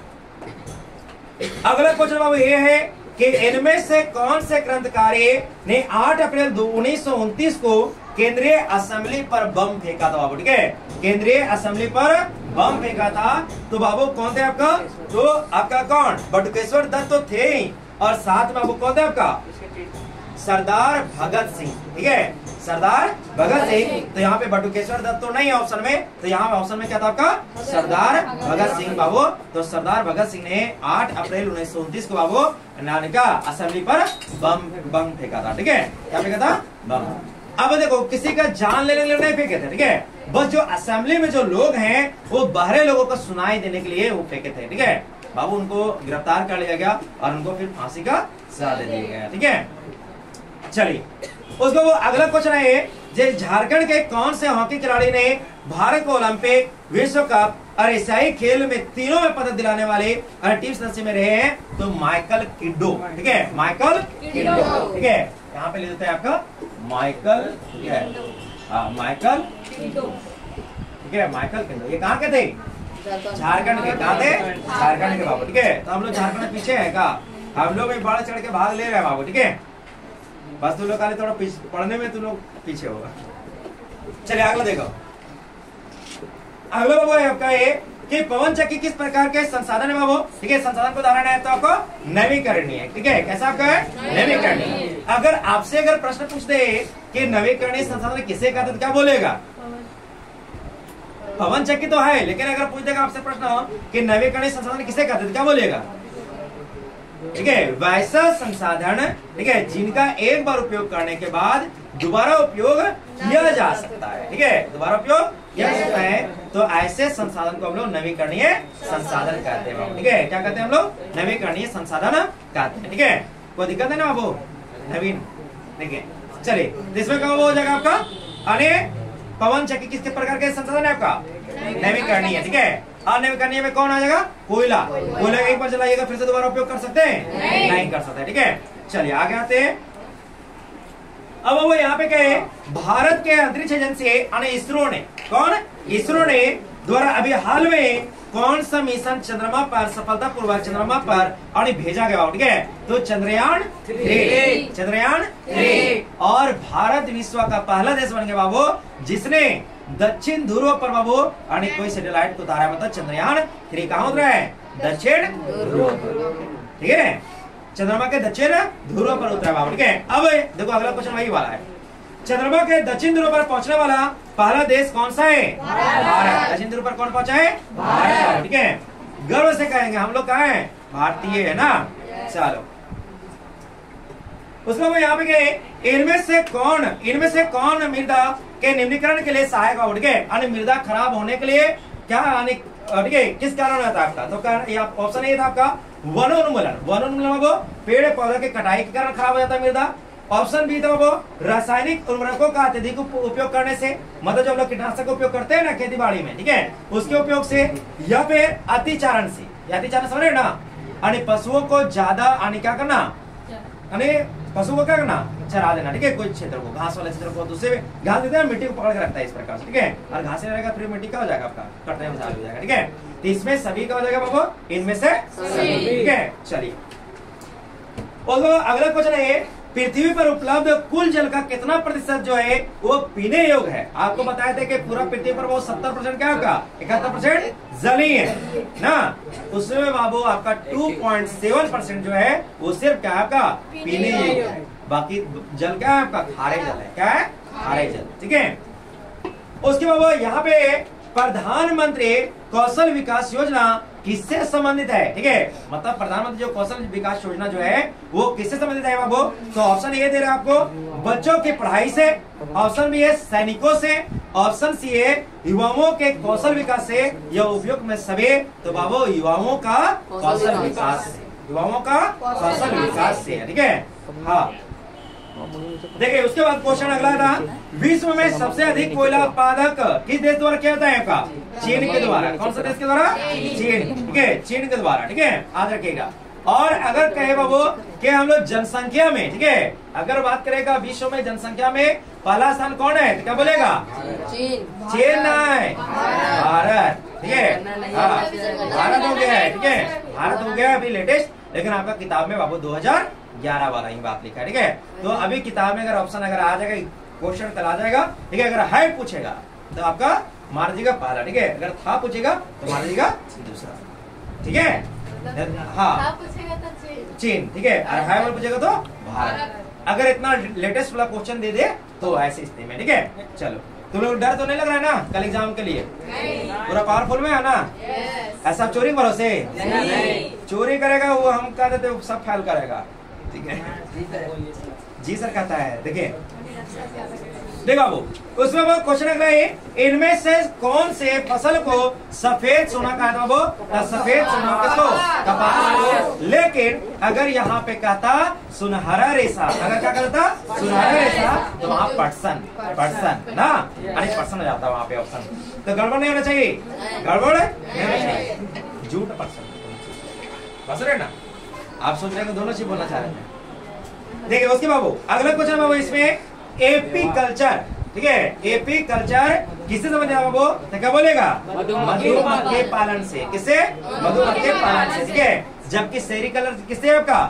अगला क्वेश्चन बाबू ये है कि इनमें से कौन से क्रांतिकारी ने आठ अप्रैल उन्नीस सौ उनतीस को केंद्रीय असेंबली पर बम फेंका था बाबू, ठीक है, केंद्रीय असेंबली पर बम फेंका था। तो बाबू कौन थे आपका, तो आपका कौन, बटुकेश्वर दत्त तो थे ही, और साथ में बाबू कौन थे आपका, सरदार भगत सिंह, ठीक है, सरदार भगत सिंह। तो यहाँ पे बटुकेश्वर दत्त तो नहीं ऑप्शन में, तो यहाँ ऑप्शन में क्या था आपका, सरदार भगत सिंह बाबू। तो सरदार भगत सिंह ने आठ अप्रैल उन्नीस सौ उनतीस को बाबू का असेंबली पर बम बम फेंका था, ठीक है, क्या फेंका था, बम। अब देखो किसी का जान लेने के लिए नहीं फेंके थे, ठीक है, बस जो असेंबली में जो लोग हैं वो बाहरी लोगों को सुनाई देने के लिए वो फेंके थे, ठीक है बाबू। उनको गिरफ्तार कर लिया गया और उनको फिर फांसी का सजा दे दिया गया, ठीक है। चलिए उसको वो अगला क्वेश्चन है, झारखंड के कौन से हॉकी खिलाड़ी ने भारत को ओलंपिक, विश्व कप और एशियाई खेल में तीनों में पदक दिलाने वाले टीम सदस्य में रहे हैं, तो माइकल किड्डो, ठीक है, माइकल किड्डो, ठीक है, यहाँ पे ले देते हैं आपका माइकल, ठीक है, हाँ माइकल किड्डो, ठीक है, माइकल किड्डो। ये कहाँ के थे, झारखंड के, कहाँ थे, झारखंड के बाबू, ठीक है। तो हम लोग झारखंड पीछे है का, हम लोग भी बढ़ चढ़ के भाग ले रहे हैं बाबू, ठीक है, बस तुम लोग थोड़ा पढ़ने में तुम लोग पीछे होगा। चलिए अगला देखो, अगला बाबू है आपका ये कि पवन चक्की किस प्रकार के संसाधन है बाबू, ठीक है, संसाधन को उदाहरण है तो आपको नवीकरणीय, ठीक है, कैसा आपका है नवीकरणीय। अगर आपसे अगर प्रश्न पूछते कि नवीकरणीय संसाधन किसे कहते तो क्या बोलेगा, पवन चक्की तो है, लेकिन अगर पूछ देगा आपसे प्रश्न कि नवीकरणीय संसाधन किसे कहते हैं, क्या बोलेगा? ठीक है, वैसा संसाधन, ठीक है, जिनका एक बार उपयोग करने के बाद दोबारा उपयोग किया जा सकता है। ठीक है, दोबारा उपयोग किया जा सकता है, तो ऐसे संसाधन को हम लोग नवीकरणीय संसाधन कहते हैं। ठीक है, क्या कहते हैं हम लोग? नवीकरणीय संसाधन कहते हैं। ठीक है, कोई दिक्कत है ना वो नवीन? देखिए चलिए, इसमें कब हो जाएगा आपका? अने पवन चक्की किस प्रकार के संसाधन है आपका? नवीकरणीय। ठीक है, और नवीकरणीय में कौन आ जाएगा? कोयला। कोयला एक बार जलाइएगा फिर से दोबारा उपयोग कर सकते हैं? नहीं, नहीं कर सकते। ठीक है, चलिए आगे आते हैं। अब वो यहाँ पे क्या है? भारत के अंतरिक्ष एजेंसी यानी इसरो ने, कौन? इसरो ने द्वारा अभी हाल में कौन सा मिशन चंद्रमा पर सफलतापूर्वक चंद्रमा पर और भेजा गया? ठीक है, तो चंद्रयान थ्री, चंद्रयान थ्री। और भारत विश्व का पहला देश बन गया बाबू जिसने दक्षिण ध्रुव पर बाबू और कोई सैटेलाइट को उतारा, मतलब चंद्रयान थ्री। कहाँ उतरा है? दक्षिण ध्रुव। ठीक है, चंद्रमा के दक्षिण ध्रुव पर उतरा बाबू। ठीक है, अब देखो अगला क्वेश्चन वही वाला है, चंद्रमा के दक्षिण ध्रुव पर पहुंचने वाला पहला देश कौन सा है? भारत। दक्षिण ध्रुव पर कौन पहुंचा है? भारत। ठीक है, गर्व से कहेंगे हम लोग कहाँ है? भारतीय है ना। चलो उसको यहाँ पे गए, इनमें से कौन इनमें से कौन मृदा के निम्नीकरण के लिए सहायक होगा? ठीक है, मृदा खराब होने के लिए क्या हानि, ठीक है, किस कारण होता है आपका? तो ऑप्शन ए था आपका वनोन्मूलन। वनोन्मूलन वो पेड़ पौधे के कटाई के कारण खराब हो जाता है मृदा। ऑप्शन बी था वो रासायनिक उर्वरकों का अत्यधिक उपयोग करने से, मतलब जब लोग कीटनाशक का उपयोग करते हैं ना खेती बाड़ी में, ठीक है, उसके उपयोग से, या फिर अतिचारण से। अतिचारण समझ रहे ना, यानी पशुओं को ज्यादा यानी क्या करना, यानी पशु को क्या करना? चरा देना। ठीक है, कोई क्षेत्र को, घास वाले क्षेत्र को दूसरे घास देते हैं, मिट्टी को पकड़ के रखता है इस प्रकार से। ठीक है, और घास नहीं रहेगा फिर मिट्टी क्या हो जाएगा आपका? कटने में हो जाएगा। ठीक है, तो इसमें सभी का हो जाएगा बाबू, इनमें से। ठीक है, चलिए अगला क्वेश्चन है, पृथ्वी पर उपलब्ध कुल जल का कितना प्रतिशत जो है वो पीने योग्य है? आपको बताया था कि पूरा पृथ्वी पर वो सत्तर परसेंट क्या होगा? इकहत्तर परसेंट जल ही है ना। उसमें बाबू आपका टू पॉइंट सेवन परसेंट जो है वो सिर्फ क्या आपका? पीने योग्य है। बाकी जल क्या है आपका? खारे जल है। क्या है? खारे जल। ठीक है, उसके बाद यहाँ पे प्रधानमंत्री कौशल विकास योजना किससे संबंधित है? ठीक है, मतलब प्रधानमंत्री जो कौशल विकास योजना जो है वो किससे संबंधित है बाबू? तो ऑप्शन ए दे रहे हैं आपको बच्चों की पढ़ाई से, ऑप्शन बी है सैनिकों से, ऑप्शन सी है युवाओं के कौशल विकास से, या उपयोग में सभी तो बाबू युवाओं का कौशल विकास से, युवाओं का कौशल विकास से। ठीक है, हाँ देखिए उसके बाद क्वेश्चन अगला था, विश्व में सबसे अधिक कोयला उत्पादक किस देश द्वारा किया जाता है आपका? चीन के द्वारा। कौन सा देश के द्वारा? चीन। ठीक है, चीन के द्वारा। ठीक है, याद रखिएगा। और अगर कहे बाबू कि हम लोग जनसंख्या में, ठीक है, अगर बात करेगा विश्व में जनसंख्या में पहला स्थान कौन है तो क्या बोलेगा? चीन। चीन नहीं, भारत। ठीक है, भारत हो गया है। ठीक है, भारत हो गया अभी लेटेस्ट, लेकिन आपका किताब में बाबू दो हजार ग्यारह वाला ही बात लिखा है। ठीक है, तो अभी किताब में अगर ऑप्शन अगर आ जाएगा, क्वेश्चन कल आ जाएगा, ठीक है, अगर है पूछेगा तो आपका मार दीजिएगा पहला। ठीक है, अगर था पूछेगा तो मार दीजिएगा दूसरा। ठीक है, हाँ चीन। ठीक है, और है पूछेगा तो भारत। अगर इतना लेटेस्ट वाला क्वेश्चन दे दे तो ऐसी स्थिति में। ठीक है, चलो तुम लोग डर तो नहीं लग रहा है ना कल एग्जाम के लिए? पूरा पावरफुल में है ना? ऐसा चोरी भरोसे चोरी करेगा वो हम कह देते सब फेल करेगा। ठीक है, जी सर कहता है। देखिए देखो बाबू उसमें वो क्वेश्चन अगला है, इनमें से कौन से फसल को सफेद सोना कहता वो? सफेद सोना किसको? कपास। लेकिन अगर यहाँ पे कहता सुनहरा रेशा, अगर क्या कहता? सुनहरा रेशा, तो वहाँ पटसन पटसन ना, अरे पटसन हो जाता वहाँ पे ऑप्शन। तो गड़बड़ नहीं होना चाहिए, गड़बड़ नहीं होना चाहिए, झूठ पटसन बस रहे ना। आप सोच रहे हैं दोनों चीज बोलना चाह रहे हैं। देखिए उसके बाबू अगला क्वेश्चन बाबू इसमें एपी कल्चर। ठीक है, एपी कल्चर किससे समझ आया बाबू? तो क्या बोलेगा? मधुमक्खी पालन से। किससे? मधुमक्खी पालन से। ठीक है, जबकि सेरिकल्चर किससे आपका?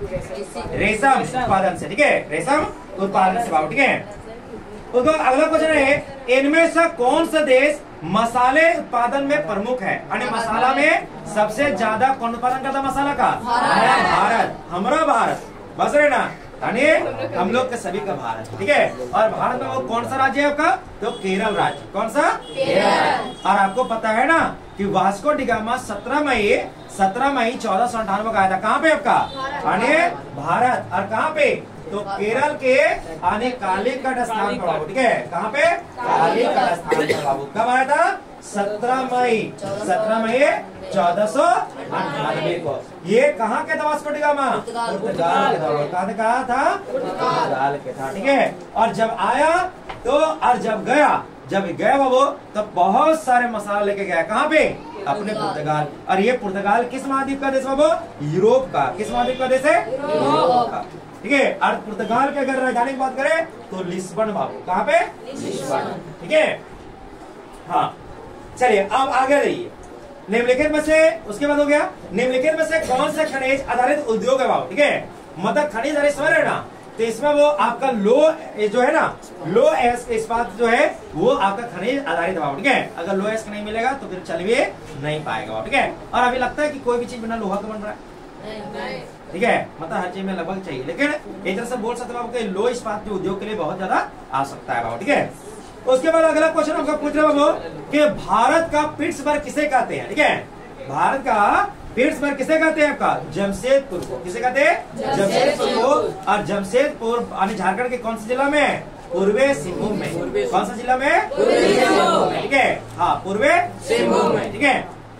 रेशम उत्पादन से। ठीक है, रेशम उत्पादन से बाबू। ठीक है, उसका अगला क्वेश्चन है, इनमें से कौन सा देश मसाले उत्पादन में प्रमुख है? यानी मसाला में सबसे ज्यादा कौन उत्पादन करता मसाला का? भारत। हमारा भारत बस रहे ना। यानी हम लोग के सभी का भारत, ठीक है। और भारत में वो कौन सा राज्य है आपका? तो केरल राज्य। कौन सा? केरल। और आपको पता है ना कि वास्को डी गामा सत्रह मई सत्रह मई चौदह सौ अंठानवे को आया था। कहाँ पे आपका? यानी भारत। और कहाँ पे? तो केरल के आने कालीकट स्थान पर बाबू, ठीक है। कहाँ पे? कालीकट स्थान पर बाबू। कब आया था? सत्रह मई सत्रह मई चौदह सौ अंठानवे को। ये कहाँ के था वास्को डी गामा? पुर्तगाल के था। कहाँ कहा था? पुर्तगाल के था, ठीक है। और जब आया तो और जब गया जब गया बाबू तो बहुत सारे मसाला लेके गया। कहाँ पे? अपने पुर्तगाल। और ये पुर्तगाल किस महाद्वीप का देश बाबू? यूरोप का। किस महाद्वीप का देश है? यूरोप का, ठीक है। और पुर्तगाल के अगर राजधानी की बात करें तो लिस्बन बाबू। कहाँ पे? लिस्बन, ठीक है। हाँ चलिए अब आगे रहिए। निम्नलिखित में से उसके बाद हो गया निम्नलिखित में से कौन सा खनिज आधारित उद्योग है बाबू, ठीक है। मतलब खनिज आधारित समझ रहे ना, तो इसमें वो आपका लो जो है ना लो एस इस्पात जो है वो आपका खनिज आधारित है बाबू, ठीक है। अगर लो एस नहीं मिलेगा तो फिर चल भी नहीं पाएगा बाबू, ठीक है। और अभी लगता है कि कोई भी चीज बिना लोहा का बन रहा है, ठीक है। मतलब हर चीज में लगभग चाहिए, लेकिन एक तरह से बोल सकते बाबू कि लो इस्पात के उद्योग के लिए बहुत ज्यादा आवश्यकता है बाबू, ठीक है। उसके बाद अगला क्वेश्चन आपका पूछ रहे बाबू कि भारत का पिट्सबर्ग किसे कहते हैं, ठीक है। भारत का पिट्सबर्ग किसे कहते हैं आपका? जमशेदपुर को। किसे कहते हैं? जमशेदपुर को। और जमशेदपुर झारखंड के कौन से जिला में? पूर्वी सिंहभूम में। कौन सा जिला में? पूर्वी सिंहभूम में, ठीक है। हाँ पूर्वी सिंहभूम में, ठीक है।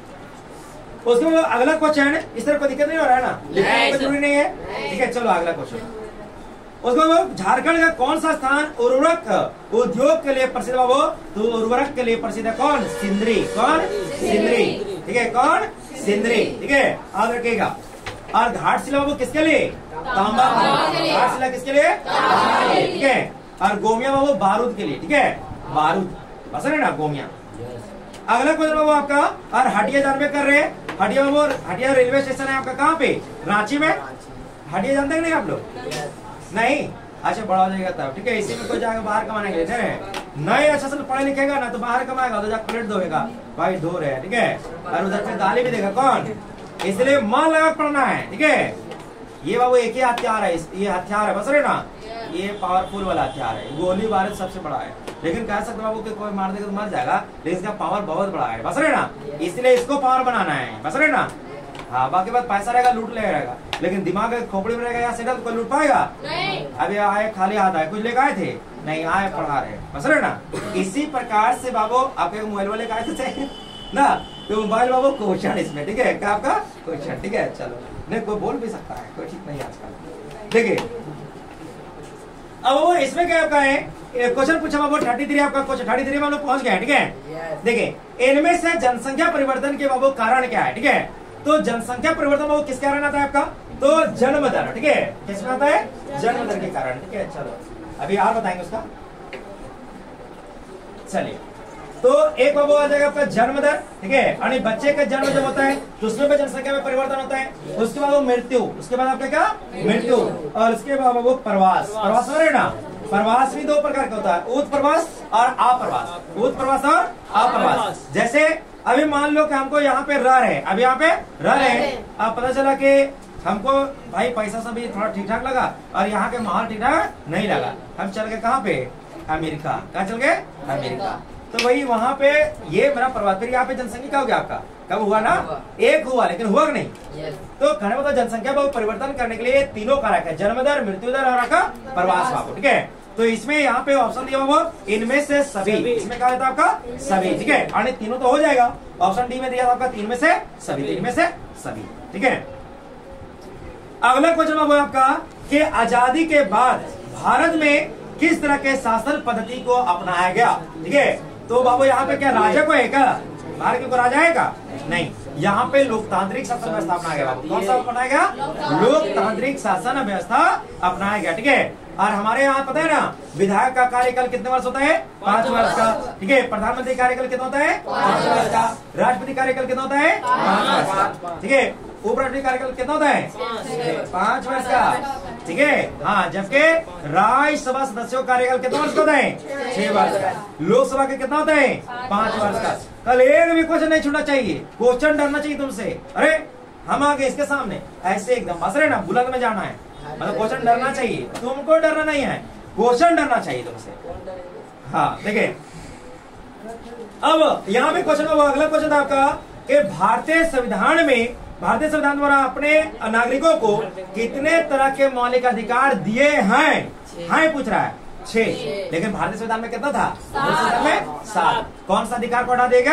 उसके बाद अगला क्वेश्चन, इस तरह कोई दिक्कत नहीं हो रहा है ना? लिखना जरूरी नहीं है, ठीक है। चलो अगला क्वेश्चन। उसके बाद झारखंड का कौन सा स्थान उर्वरक उद्योग के लिए प्रसिद्ध बाबू? तो उर्वरक के लिए प्रसिद्ध है कौन? सिंदरी। कौन? सिंदरी, ठीक है। कौन? सिंदरी, ठीक है। याद रखिएगा। और घाटशिला बाबू किसके लिए? तांबा। घाटशिला किसके लिए? ठीक है। और गोमिया बाबू बारूद के लिए, ठीक है। बारूद बस है ना गोमिया। अगला क्वेश्चन बाबू आपका, और हटिया जानबे कर रहे हैं। हटिया बाबू हटिया रेलवे स्टेशन है आपका कहाँ पे? रांची में। हटिया जानते हैं नहीं आप लोग? नहीं, अच्छा बड़ा हो जाएगा तब, ठीक है। इसी में कोई जाकर बाहर कमाने के लिए नहीं अच्छा से पढ़े लिखेगा ना तो बाहर कमाएगा, तो जाकर प्लेट धोएगा, भाई धो रहे हैं, ठीक है। और उधर फिर गाली भी देगा कौन? इसलिए मन लगा पढ़ना है, ठीक है। ये बाबू एक ही हथियार है, ये हथियार है बस रहे ना, ये पावरफुल वाला हथियार है। गोली बारूद सबसे बड़ा है, लेकिन कह सकते बाबू कि कोई मार देगा तो मर जाएगा, लेकिन इसका पावर बहुत बड़ा है बस रहे ना। इसलिए इसको पावर बनाना है बस रहे ना। हाँ बाकी बात पैसा रहेगा लूट ले रहेगा, लेकिन दिमाग खोपड़ी में रहेगा या सेटल कोई लूट पाएगा नहीं। अभी आए खाली हाथ आए, कुछ लेकर आए थे नहीं, आए पढ़ा रहे बस रहे ना। इसी प्रकार से बाबू आपके मोबाइल वाले का आए थे ना, तो मोबाइल बाबू क्वेश्चन इसमें, ठीक है। क्या आपका क्वेश्चन, ठीक है। चलो नहीं कोई बोल भी सकता है, कोई ठीक नहीं आजकल, देखिए। अब वो इसमें क्या आपका है क्वेश्चन पूछा बाबू थर्टी थ्री आपका क्वेश्चन थर्टी थ्री में हम लोग पहुंच गए, ठीक है। देखिए इनमें से जनसंख्या परिवर्तन के बाबू कारण क्या है, ठीक है। तो जनसंख्या परिवर्तन बाबू किस कारण आता है आपका? तो जन्म दर, ठीक है। किसमें आता है? जन्म दर के कारण, ठीक है। चलो अभी आप बताएंगे उसका। चलिए तो एक बाबू आ जाएगा आपका जन्म दर, ठीक है। यानी बच्चे का जन्म जब होता है तो उसमें भी जनसंख्या में परिवर्तन होता है। उसके बाद वो मृत्यु, उसके बाद आपका क्या? मृत्यु। और उसके बाद वो प्रवास। प्रवास हो रहे ना, प्रवास भी दो प्रकार का होता है, उत्प्रवास और अप्रवास। उत्प्रवास और अप्रवास। जैसे अभी मान लो कि हमको यहाँ पे रह रहे, अभी यहाँ पे रह रहे, अब पता चला कि हमको भाई पैसा सब भी थोड़ा ठीक ठाक लगा और यहाँ के माहौल ठीक ठाक नहीं लगा, हम चल गए कहाँ पे? अमेरिका। कहाँ चल गए? अमेरिका। तो वही वहाँ पे ये मेरा प्रवास, फिर यहाँ पे जनसंख्या क्या हो गया आपका? कब हुआ ना? एक हुआ, लेकिन हुआ कि नहीं? तो कहने मतलब जनसंख्या को परिवर्तन करने के लिए तीनों कारक है, जन्म दर, मृत्यु दर और आपका प्रवास बाबू, ठीक है। तो इसमें यहाँ पे ऑप्शन दिया हुआ इनमें से सभी, इसमें क्या रहता है आपका? सभी, ठीक है। यानी तीनों तो हो जाएगा, ऑप्शन डी में दिया था आपका तीन में से सभी, तीन में से सभी, ठीक है। अगला क्वेश्चन बाबू आपका कि आजादी के बाद भारत में किस तरह के शासन पद्धति को अपनाया गया, ठीक है। तो बाबू यहाँ पे क्या राजा को है क्या? भारत को राजा है क्या? नहीं, यहाँ पे लोकतांत्रिक शासन व्यवस्था अपनाया गया बाबू। कौन सा अपनाया गया? लोकतांत्रिक शासन व्यवस्था अपनाया गया, ठीक है। और हमारे यहाँ पता है ना विधायक का कार्यकाल कितने वर्ष होता है? पांच वर्ष का, ठीक है। प्रधानमंत्री कार्यकाल कितना होता है? पांच वर्ष का। राष्ट्रपति कार्यकाल कितना होता है? पांच वर्ष, ठीक है। उपराष्ट्रपति कार्यकाल कितना होता है? पांच वर्ष का, ठीक है। हाँ, जबकि राज्यसभा सदस्यों का कार्यकाल कितना वर्ष का होता है? छह वर्ष का। लोकसभा का कितना होता है? पांच वर्ष का। कल एक भी क्वेश्चन नहीं छूटना चाहिए, क्वेश्चन डरना चाहिए तुमसे। अरे हम आगे इसके सामने ऐसे एकदम बस रहे ना, बुलंद में जाना है, मतलब क्वेश्चन डरना चाहिए, तुमको डरना नहीं है, क्वेश्चन डरना चाहिए तुमसे। हाँ देखिए, अब यहाँ पे क्वेश्चन वो अगला क्वेश्चन था आपका कि भारतीय संविधान में भारतीय संविधान द्वारा अपने नागरिकों को कितने तरह के मौलिक अधिकार दिए हैं? हैं पूछ रहा है, छह। लेकिन भारतीय संविधान में कितना था? संविधान में सात। कौन सा अधिकार को हटा देगा?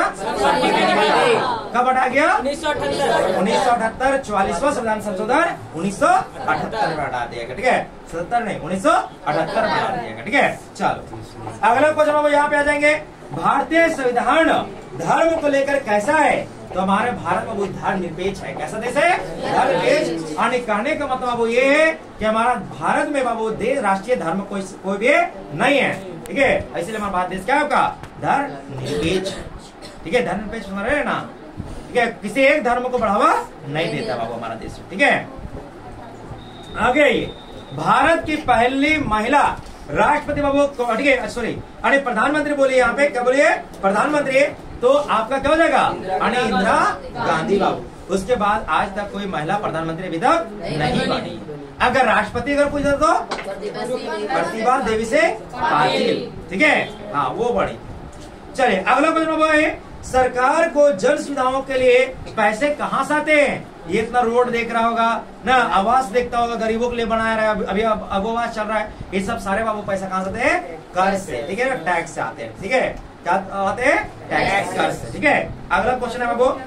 कब हटा गया? उन्नीस सौ अठहत्तर चौवालीसवां संविधान संशोधन उन्नीस सौ अठहत्तर में हटा दिया, ठीक है। सत्तर नहीं, उन्नीस सौ अठहत्तर में हटा दिया, ठीक है। चलो अगला क्वेश्चन हम यहाँ पे आ जाएंगे। भारतीय संविधान धर्म को लेकर कैसा है? तो हमारे भारत में वो धर्म निरपेक्ष है। कैसा देश है? धर्म निरपेक्ष। और कहने का मतलब वो ये है कि हमारा भारत में बाबू देश राष्ट्रीय धर्म कोई कोई भी नहीं है, ठीक है। इसलिए हमारा भारत देश क्या होगा? धर्म निरपेक्ष, ठीक है। धर्म निरपेक्ष हमारे ना, ठीक है। किसी एक धर्म को बढ़ावा नहीं देता बाबू हमारा देश, ठीक है। आगे ये भारत की पहली महिला राष्ट्रपति बाबू, ठीक है, सॉरी अरे प्रधानमंत्री बोलिए, यहाँ पे क्या बोलिए? प्रधानमंत्री। तो आपका क्या हो जाएगा? अरे इंदिरा गांधी बाबू। उसके बाद आज तक कोई महिला प्रधानमंत्री अभी तक नहीं बनी। अगर राष्ट्रपति अगर पूछा तो प्रतिभा देवी से पाटिल, ठीक है, हाँ वो बड़ी। चलिए अगला क्वेश्चन है, सरकार को जन सुविधाओं के लिए पैसे कहाँ से आते हैं? ये इतना रोड देख रहा होगा ना, आवास देखता होगा, गरीबों के लिए बनाया रहा है, अभी अब आवास चल रहा है, ये सब सारे बाबू पैसा कहाँ से आते हैं? कर से, ठीक है, टैक्स से आते हैं, ठीक है। क्या आते हैं? टैक्स कर से, ठीक है। अगला क्वेश्चन है बाबू,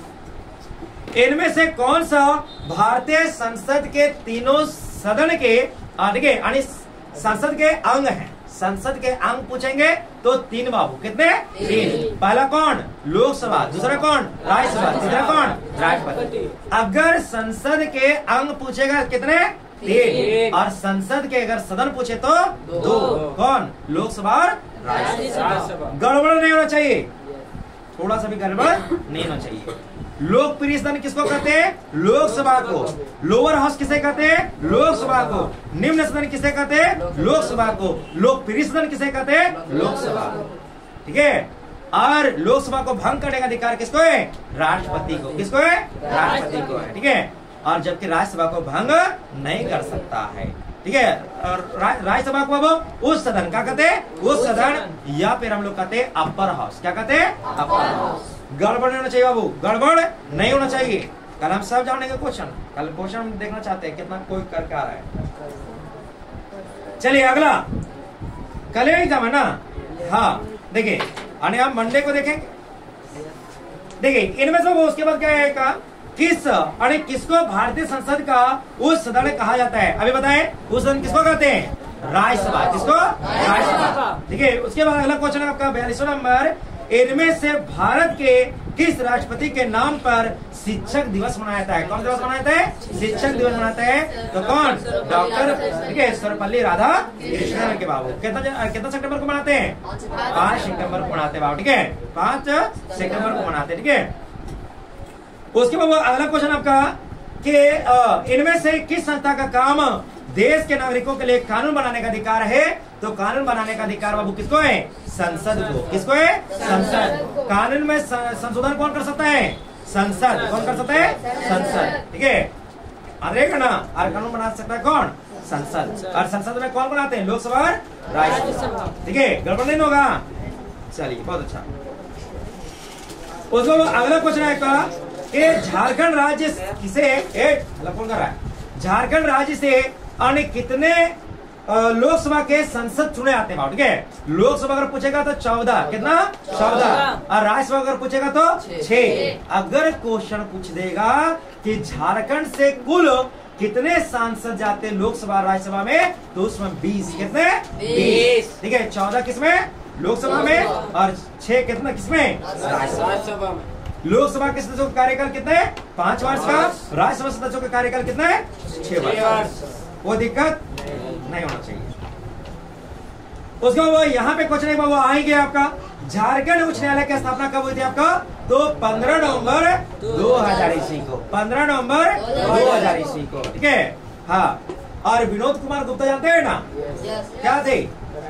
इनमें से कौन सा भारतीय संसद के तीनों सदन के, ठीक है, संसद के अंग हैं? संसद के अंग पूछेंगे तो तीन बाबू, कितने? तीन। पहला कौन? लोकसभा, दूसरा कौन? राज्यसभा, तीसरा कौन? राष्ट्रपति। अगर संसद के अंग पूछेगा कितने? तीन। और संसद के अगर सदन पूछे तो दो। कौन? लोकसभा और राज्यसभा। गड़बड़ नहीं होना चाहिए, थोड़ा सा भी गड़बड़ नहीं होना चाहिए। लोकप्रिय सदन किसको कहते हैं? लोकसभा को। लोअर हाउस किसे कहते हैं? लोकसभा को। निम्न सदन किसे कहते हैं? लोकसभा को। लोकप्रिय सदन किसे कहते हैं? लोकसभा को, ठीक है। और लोकसभा को भंग करने का अधिकार किसको है? राष्ट्रपति को। किसको है? राष्ट्रपति को है, ठीक है। और जबकि राज्यसभा को भंग नहीं कर सकता है, ठीक है। और राज्यसभा को अब उस सदन क्या कहते हैं? उस सदन, या फिर हम लोग कहते हैं अपर हाउस। क्या कहते हैं? Upper house. गड़बड़ नहीं होना चाहिए बाबू, गड़बड़ नहीं होना चाहिए। कल हम सब जानेंगे क्वेश्चन, कल क्वेश्चन हम देखना चाहते हैं कितना कोई करके आ रहा है। चलिए अगला, कल एग्जाम है ना, हाँ देखिए, और आप मंडे को देखेंगे। देखिए इनमें से वो उसके बाद क्या है का किस अरे किसको भारतीय संसद का उस सदन कहा जाता है? अभी बताएं, उस सदन किसको कहते हैं? राज्यसभा। किसको? राज्यसभा, ठीक है। उसके बाद अगला क्वेश्चन है आपका बयालीसवां नंबर, इनमें से भारत के किस राष्ट्रपति के नाम पर शिक्षक दिवस मनाया जाता है? कौन दिवस मनाया जाता है? शिक्षक दिवस मनाते हैं। तो कौन? डॉक्टर, ठीक है, सर्वपल्ली राधाकृष्णन के बाबू। कितना कितना सितंबर को मनाते हैं? पांच सितंबर को मनाते हैं बाबू, ठीक है, पांच सितंबर को मनाते हैं, ठीक है। उसके बाद अगला क्वेश्चन आपका कि इनमें से किस संस्था का काम देश के नागरिकों के लिए कानून बनाने का अधिकार है? तो कानून बनाने का अधिकार बाबू किसको है? संसद को। किसको है? संसद। कानून में संशोधन कौन कर सकता है? संसद। कौन कर सकता है? संसद, ठीक है। अरे ना, और कानून बना सकता है कौन? संसद। और संसद में कौन बनाते हैं? लोकसभा और राज्यसभा, ठीक है। गड़बड़ नहीं होगा। चलिए बहुत अच्छा। उसको अगला क्वेश्चन है का कि झारखंड राज्य किसे कौन कर रहा है? झारखंड राज्य से अन्य कितने लोकसभा के संसद चुने आते हैं, ठीक है। लोकसभा अगर पूछेगा तो चौदह, कितना? चौदह। और राज्यसभा अगर पूछेगा तो छह। अगर क्वेश्चन पूछ देगा कि झारखंड से कुल कितने सांसद जाते हैं लोकसभा राज्यसभा में, तो उसमें बीस। कितने? बीस, ठीक है। चौदह किसमें? लोकसभा में, और छह कितना किसमें? राज्यसभा में। लोकसभा के सदस्यों का कार्यकाल कितना है? पांच वर्ष का। राज्यसभा सदस्यों का कार्यकाल कितना है? छह वर्ष। वो दिक्कत नहीं होना चाहिए। उसके बाद यहाँ पे क्वेश्चन एक वो आएंगे आपका, झारखंड उच्च न्यायालय की स्थापना कब हुई थी आपका? तो पंद्रह नवंबर दो हजार ईस्वी को। पंद्रह नवंबर दो हजार ईस्वी को, ठीक है, हाँ। और विनोद कुमार गुप्ता जानते हैं ना, क्या थे?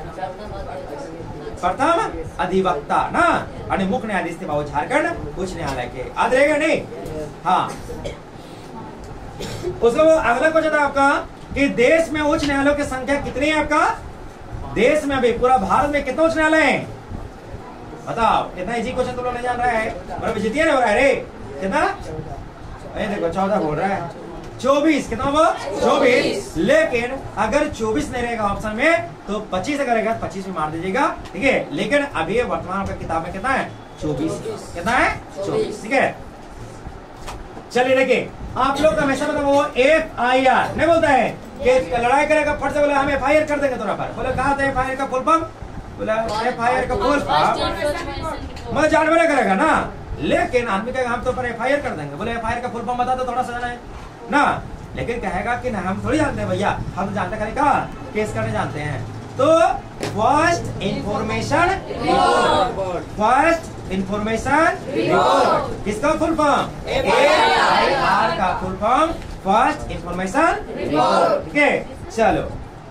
प्रथम अधिवक्ता ना, और मुख्य न्यायाधीश थे बाबू झारखंड उच्च न्यायालय के। याद रहेगा नहीं? हाँ। उसका वो अगला क्वेश्चन था आपका कि देश में उच्च न्यायालयों की संख्या कितनी है आपका? देश में अभी पूरा भारत में कितने उच्च न्यायालय हैं बताओ? कितना इजी क्वेश्चन तुम लोग नहीं जान रहा है, बड़ा बेइज्जती नहीं हो रहा है रे? कितना? ये देखो चौदह बोल रहा है, चौबीस। कितना वो? चौबीस। लेकिन अगर चौबीस नहीं रहेगा ऑप्शन में तो पच्चीस अगर रहेगा पच्चीस में मार दीजिएगा, ठीक है। लेकिन अभी वर्तमान का किताब में कितना है? चौबीस। कितना है? चौबीस, ठीक है। चलिए देखिए, आप लोग हमेशा मतलब वो एफ आई आर नहीं बोलता है कि लड़ाई करेगा फट से बोले हम एफ आई आर कर देंगे तुरंत पर, बोले कहा था एफ आई आर का फुल फॉर्म? बोला एफ आई आर का फुल फॉर्म मतलब जानवर करेगा ना, लेकिन आदमी कहेगा हम तो पर एफ आई आर कर देंगे, बोले एफ आई आर का फुल फॉर्म बता दो थोड़ा सा जाना है ना, लेकिन कहेगा कि ना हम थोड़ी जानते हैं भैया, हम तो जानते खाली कहा केस करने जानते हैं। तो first information report, first information report किसका full form? F I R का full form first information report, ठीक है। चलो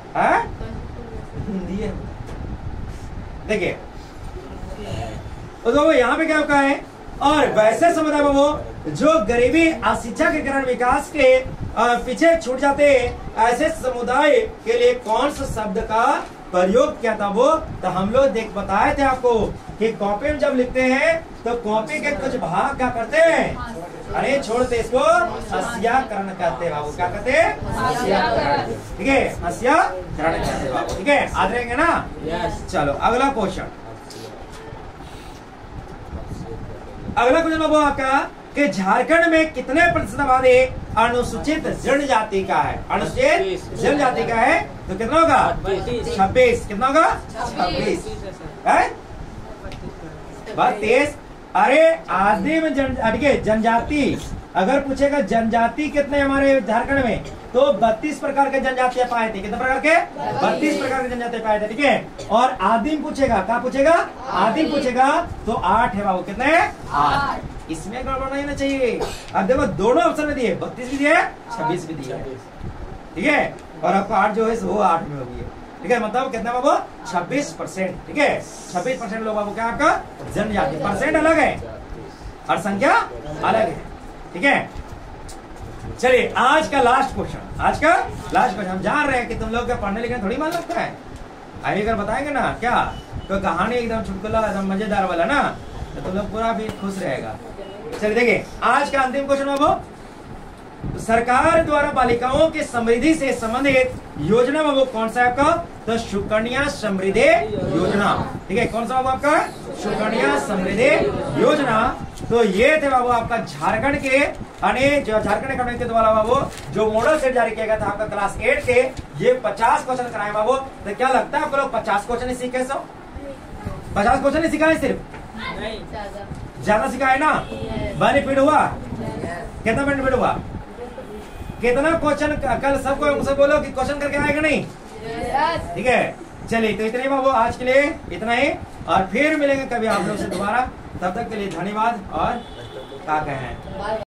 देखिए तो यहाँ पे क्या कहा है, और वैसे समुदाय में वो जो गरीबी अशिक्षा के कारण विकास के पीछे छूट जाते ऐसे समुदाय के लिए कौन सा शब्द का प्रयोग किया था? वो तो हम लोग देख बताए थे आपको कि कॉपी में जब लिखते हैं तो कॉपी के कुछ भाग क्या करते हैं, अरे छोड़ते इसको हस्याकरण कहते हैं बाबू। क्या कहते हैं? हस्याकरण, ठीक है, हस्याकरण कहते हैं बाबू, ठीक है। याद रहेंगे ना? यस। चलो अगला क्वेश्चन, अगला क्वेश्चन बाबू आपका कि झारखंड में कितने प्रतिशत आबादी अनुसूचित जनजाति का है? अनुसूचित जनजाति का है तो कितना होगा? छब्बीस। कितना होगा? छब्बीस है बत्तीस। अरे आदिम जन जनजाति अगर पूछेगा जनजाति कितने हमारे झारखंड में तो बत्तीस प्रकार के जनजातियां पाए थे। कितने प्रकार के? बत्तीस प्रकार के जनजातियां पाए थे, ठीक है। और आदिम पूछेगा, क्या पूछेगा? आदिम पूछेगा तो आठ है बाबू। कितने? आठ। इसमें गड़बड़ नहीं होना चाहिए। अब देखो दोनों ऑप्शन में दिए, बत्तीस भी दिए छब्बीस भी दिए, ठीक है। और आपको आठ जो है वो आठ में होगी, ठीक है। मतलब कितना बाबू? छब्बीस परसेंट, ठीक है। छब्बीस परसेंट लोग बाबू क्या आपका जनजाति, परसेंट अलग है और संख्या अलग है, ठीक है। चलिए आज का लास्ट क्वेश्चन, आज का लास्ट क्वेश्चन। हम जान रहे हैं कि तुम लोग का पढ़ने लिखने थोड़ी मन लगता है, अभी अगर बताएंगे ना क्या तो कहानी एकदम चुटकुला एकदम मजेदार वाला ना तो तुम लोग पूरा भी खुश रहेगा। चलिए देखिए आज का अंतिम क्वेश्चन बाबू, सरकार द्वारा बालिकाओं की समृद्धि से संबंधित योजना बाबू कौन सा है आपका? तो सुकन्या समृद्धि योजना, ठीक है। कौन सा बाबू आपका? सुकन्या समृद्धि योजना। तो ये थे बाबू आपका झारखंड के अनेक जो झारखंड कमेटी के द्वारा बाबू जो मॉडल सेट जारी किया गया था आपका क्लास एट के, ये पचास क्वेश्चन कराए बाबू। तो क्या लगता है आपको लोग पचास क्वेश्चन ही सीखे? सो पचास क्वेश्चन ही सिखाए? सिर्फ ज्यादा सिखाए ना? बेनिफिट हुआ? कितना बेनिफिट हुआ? कितना क्वेश्चन कल सबको मुझसे बोलो कि क्वेश्चन करके आएगा नहीं, ठीक है। चलिए तो इतने बाबू आज के लिए इतना ही, और फिर मिलेंगे कभी आप लोग से दोबारा। तब तक के लिए धन्यवाद और क्या कहें।